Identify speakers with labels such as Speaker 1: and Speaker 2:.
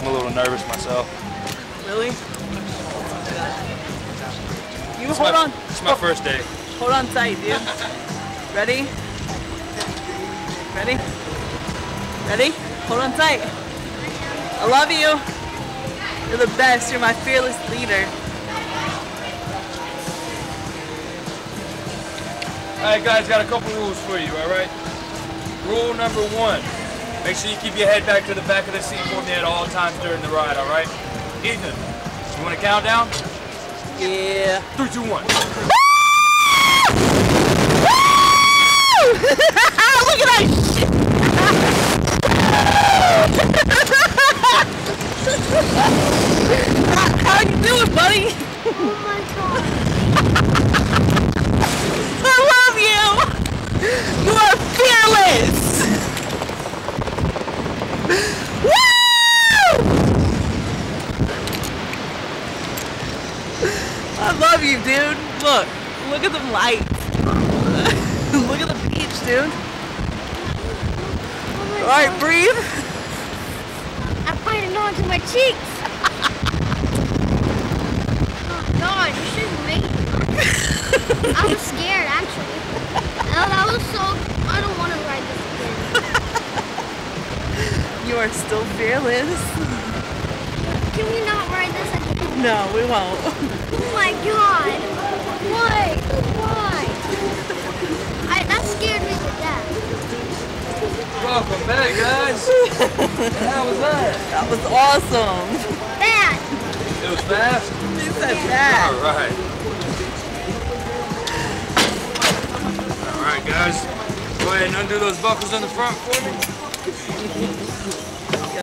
Speaker 1: a little nervous myself.
Speaker 2: Really? You hold on.
Speaker 1: It's my first day.
Speaker 2: Hold on tight, dude. Ready? Ready? Ready? Hold on tight. I love you. You're the best. You're my fearless leader.
Speaker 1: Alright guys, got a couple rules for you, alright? Rule number 1. Make sure you keep your head back to the back of the seat for me at all times during the ride, alright? Ethan, you want to count down?
Speaker 2: Yeah.
Speaker 1: 3, 2, 1.
Speaker 2: Look at that shit! How you doing, buddy?
Speaker 3: Oh my god.
Speaker 2: I love you! You are fearless! Woo! I love you, dude. Look at the lights. Look at the beach, dude.
Speaker 3: Oh
Speaker 2: Alright, breathe.
Speaker 3: I'm biting onto my cheeks. Oh god, you shouldn't make me. I was scared actually. Oh, that was so. I don't want to ride this again.
Speaker 2: You are still fearless.
Speaker 3: Can we not ride this again?
Speaker 2: No, we won't.
Speaker 3: Oh my god. Why? That scared me to death.
Speaker 1: Welcome back, guys. How was that?
Speaker 2: That was awesome.
Speaker 3: Bad.
Speaker 1: It was fast?
Speaker 2: You said that.
Speaker 1: Alright. Alright, guys. Go ahead and undo those buckles in the front for me.